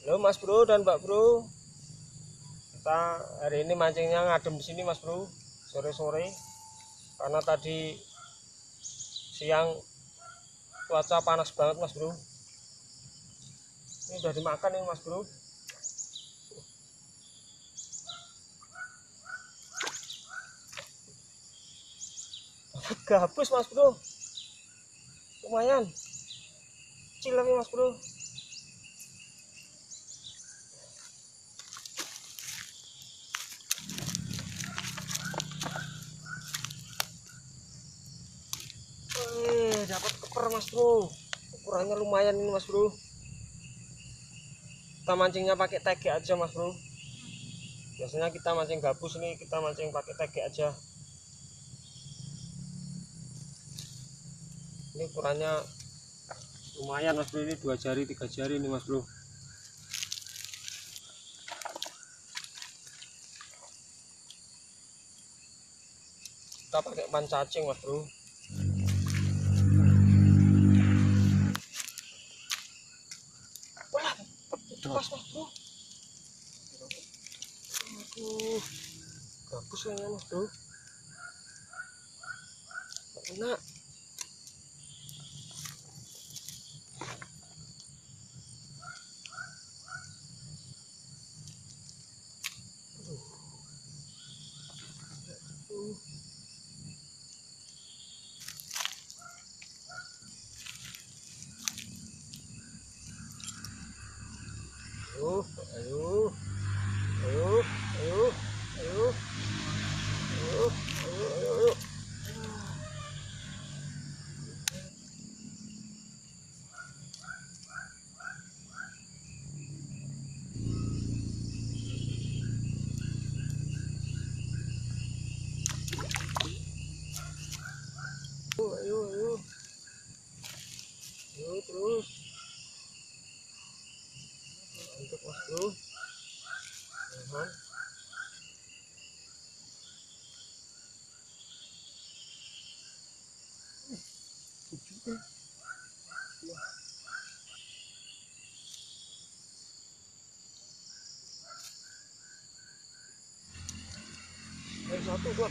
Halo Mas Bro dan Mbak Bro. Kita hari ini mancingnya ngadem di sini Mas Bro, sore-sore. Karena tadi siang cuaca panas banget Mas Bro. Ini udah dimakan nih Mas Bro. Gabus Mas Bro. Lumayan. Kecil tapi Mas Bro. Dapat keper Mas Bro. Ukurannya lumayan ini Mas Bro. Kita mancingnya pakai tege aja Mas Bro. Biasanya kita mancing gabus, ini kita mancing pakai tege aja. Ini ukurannya lumayan Mas Bro, ini 2 jari 3 jari ini Mas Bro. Kita pakai pan cacing Mas Bro. Wah, pas Mas Bro. Aduh, gabus kayaknya Mas Bro. Enak. Ayo, ayo, ayo, ayo, ayo, ayo, ayo, ayo, ayo. Ayo, ayo, ayo terus. Mantap Mas Bro. Mohon. Ayo satu buat.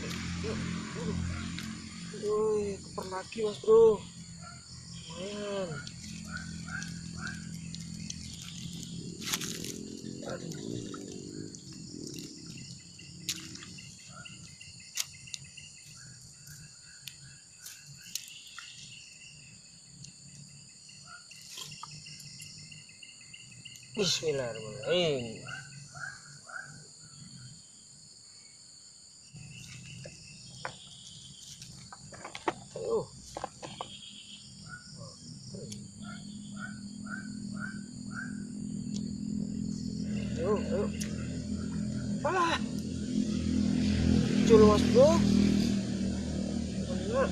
Wih, keper lagi Mas Bro. Lumayan. Bismillahirrahmanirrahim. Ayo. Ayo, ayo. Ah, muncul Mas Bro. Enak.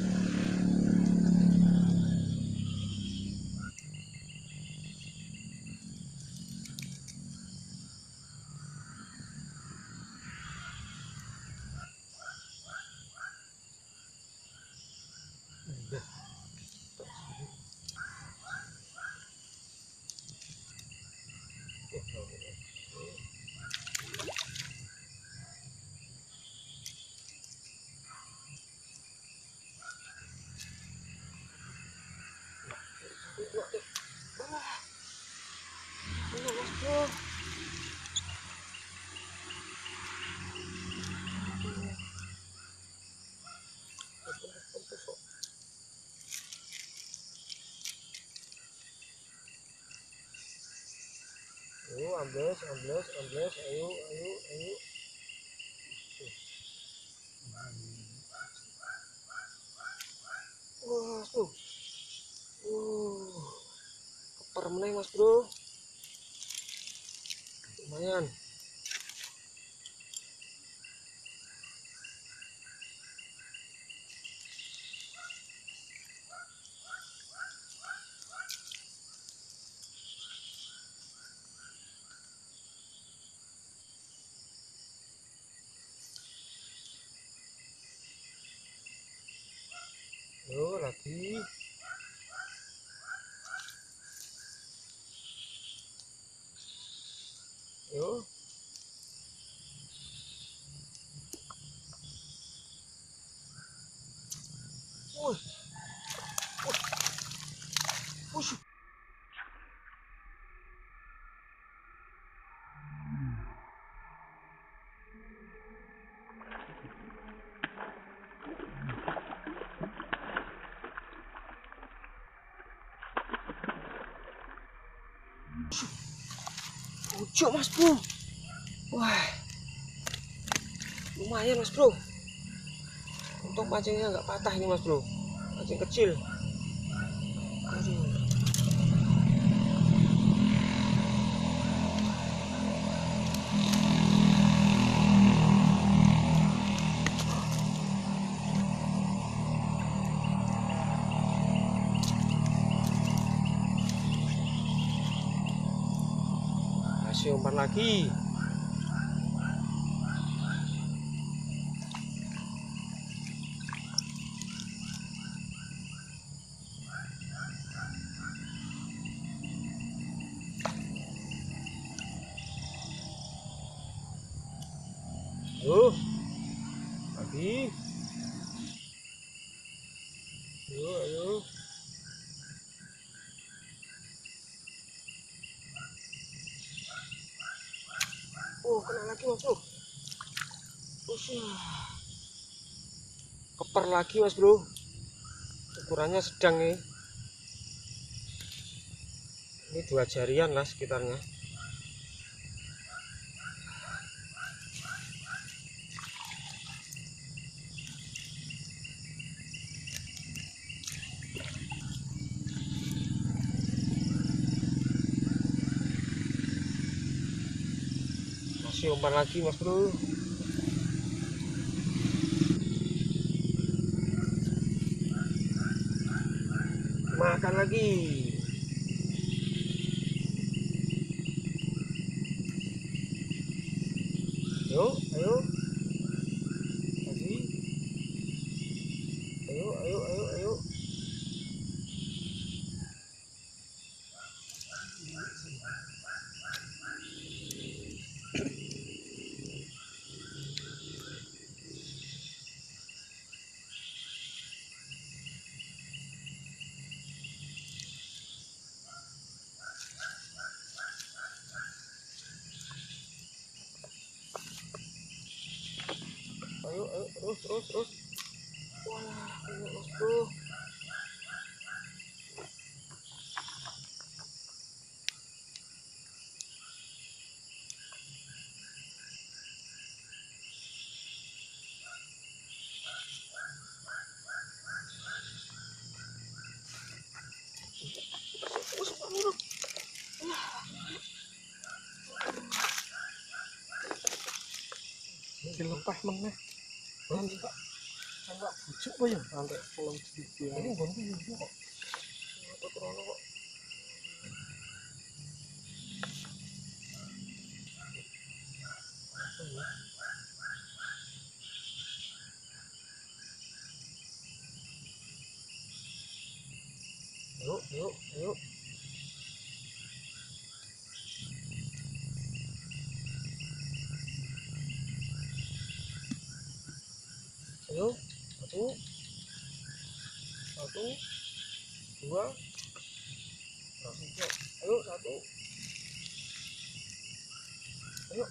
Enak Mas Bro. Ayo ambles, ambles, ambles. Ayo, ayo, ayo. Wah, tuh. Keper meneh Mas Bro. Lumayan. Ayo lagi. Yuk. Wih. Wih. Pucuk mas bro. Wah, lumayan mas bro. Untung pancingnya nggak patah ini mas bro. Pancing kecil. Aduh. Masih umpan lagi. Yuk, lagi. Yuk, ayo. Oh, kena lagi mas bro. Keper lagi mas bro. Ukurannya sedang nih. Ini 2 jarian lah sekitarnya. Masih umpan lagi mas bro. Makan lagi. Yuk, ayo. Lagi. Ayo, ayo, ayo, ayo. Ayo, ayo, terus. Wah, kena mas bro. Dilepas meneh. Enggak bujuk apa ya? Sampai pulang sedikit. Ini gonku juga kok. Yuk, yuk, yuk. Ayo, satu, dua, tiga. Ayo, satu. Ayo,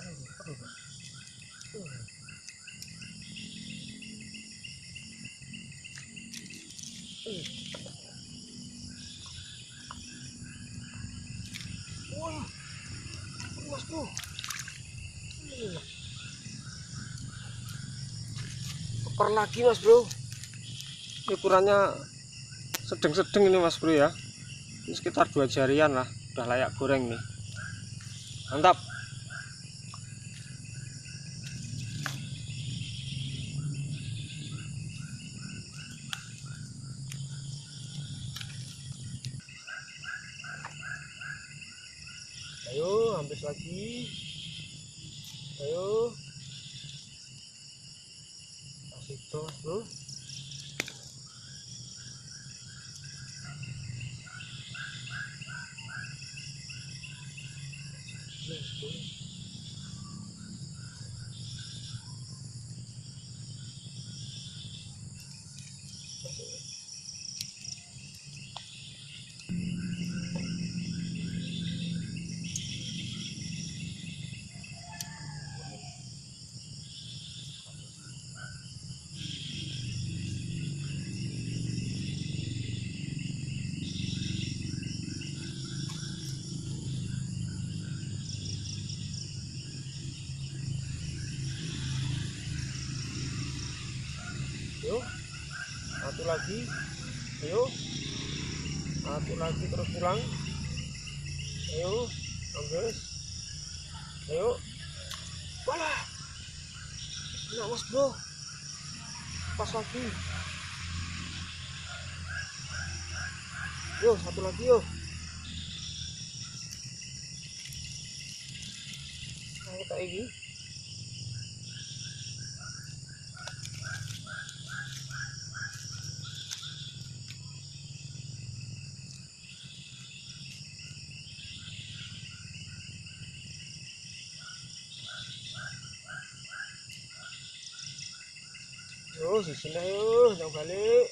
wah, mas bro. Keper lagi mas bro. Ukurannya sedang-sedang ini mas bro ya. Ini sekitar 2 jarian lah. Udah layak goreng nih. Mantap. Ayo, habis lagi. Ayo. Kasih itu mas bro. Yuk, satu lagi, yuk, satu lagi terus pulang, ayo, guys, ayo, walah, enak mas bro, pas lagi, yuk satu lagi yuk, ayo kita ini. Yo, di sini yuk, jangan balik.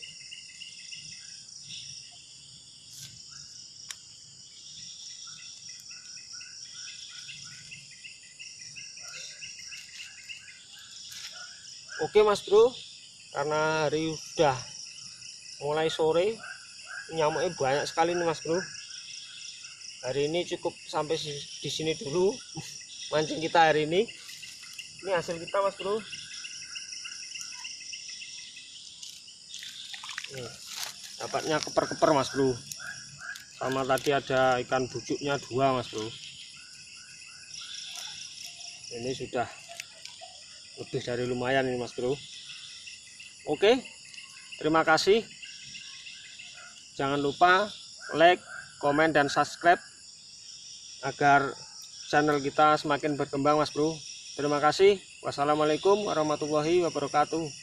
Oke mas bro, karena hari sudah mulai sore, nyamuknya banyak sekali nih mas bro. Hari ini cukup sampai di sini dulu mancing kita hari ini. Ini hasil kita mas bro. Nih, dapatnya keper-keper mas bro. Sama tadi ada ikan bucuknya 2 mas bro. Ini sudah lebih dari lumayan ini mas bro. Oke, terima kasih. Jangan lupa like, komen, dan subscribe agar channel kita semakin berkembang mas bro. Terima kasih. Wassalamualaikum warahmatullahi wabarakatuh.